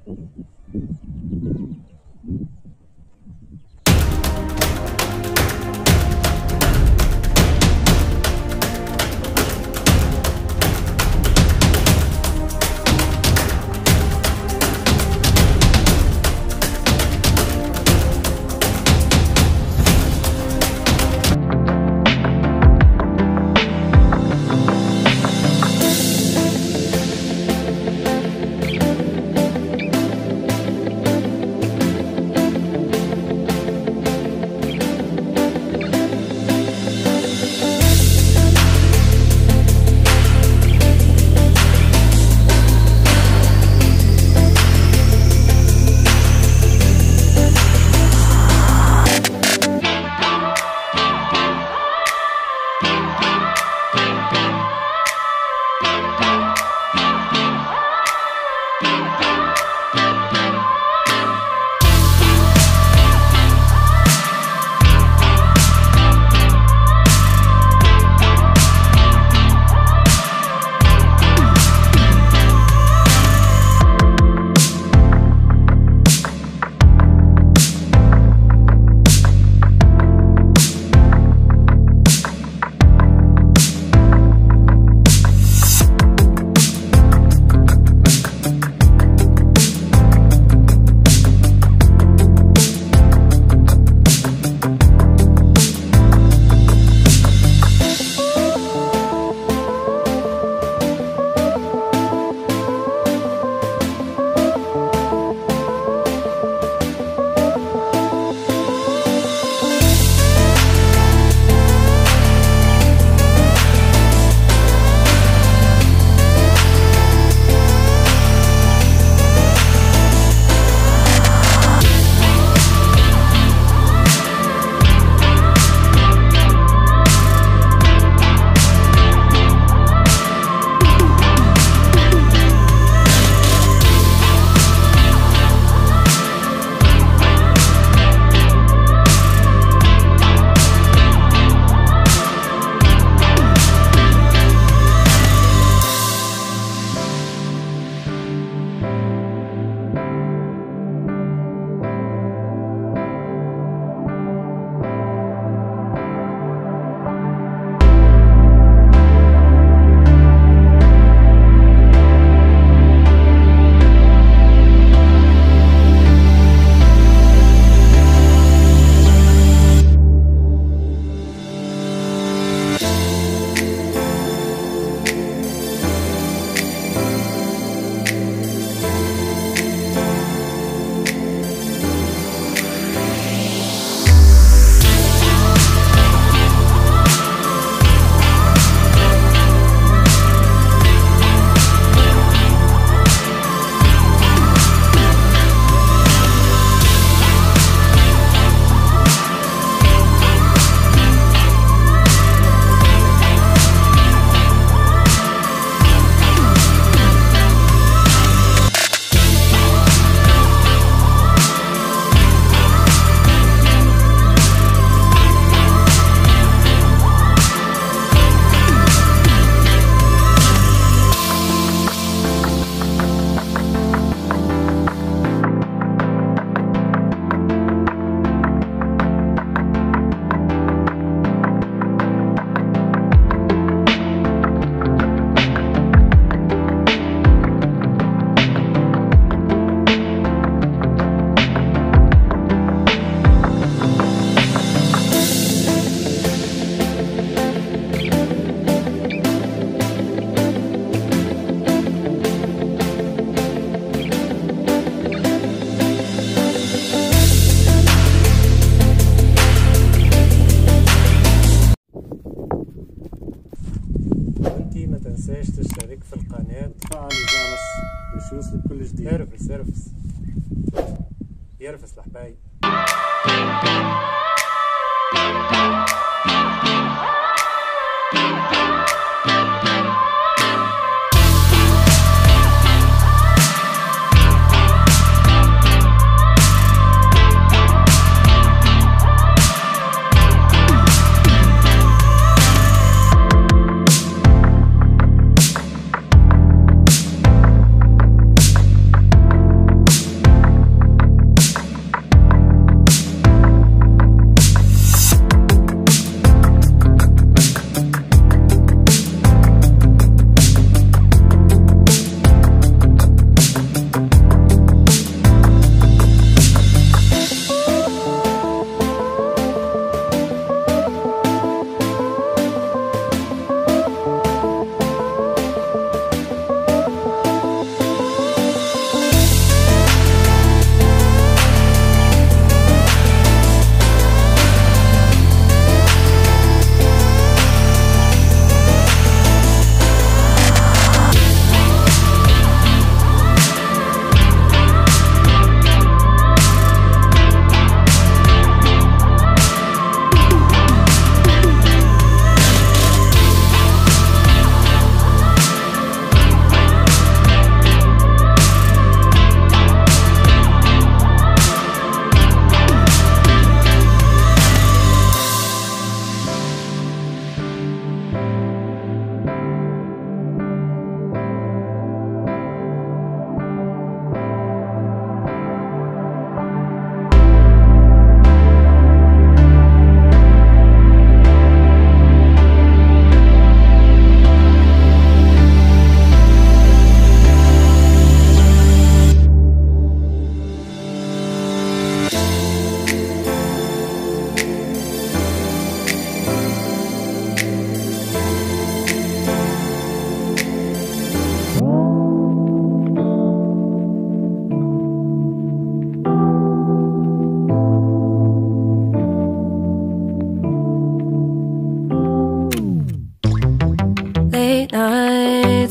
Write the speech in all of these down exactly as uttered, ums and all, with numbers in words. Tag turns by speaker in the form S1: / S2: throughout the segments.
S1: تنساش تشترك في القناة وتفعل الجرس باش يوصلك كل جديد. ارفس ارفس يرفس الحبايب.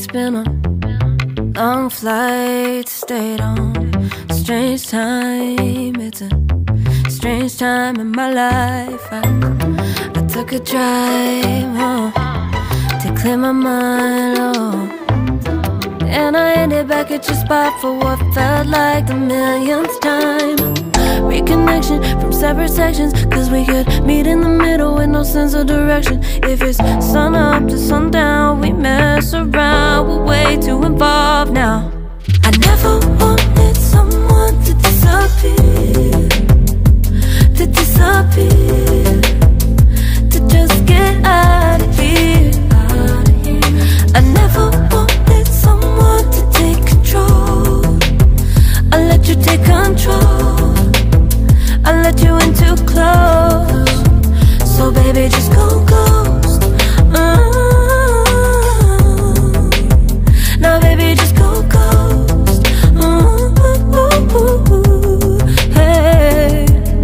S2: been on long flights, stayed on strange time. It's a strange time in my life. I, I took a drive home to clear my mind, oh. And I ended back at your spot for what felt like the millionth time. Reconnection from separate sections, cause we could meet in the middle with no sense of direction. If it's sun up to sundown, we mess around, we're way too involved now. I never wanted someone to disappear, to disappear, to just get out of here. I never wanted someone to take control. I let you take control, I let you in too close. So baby, just go ghost. uh, Now baby, just go ghost. uh, Hey,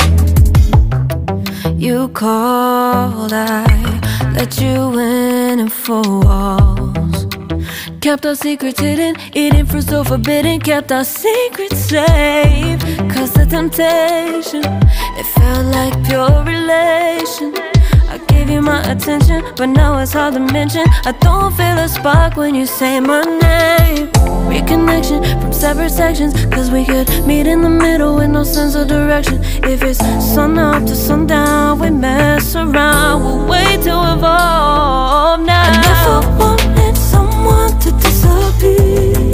S2: you called, I let you in and four walls. Kept our secrets hidden, eating fruit so forbidden. Kept our secrets safe, cause the temptation, it felt like pure relation. I gave you my attention, but now it's hard to mention. I don't feel a spark when you say my name. Reconnection from separate sections, cause we could meet in the middle with no sense of direction. If it's sun up to sundown, we mess around, we're way too involved now. I never wanted someone to disappear,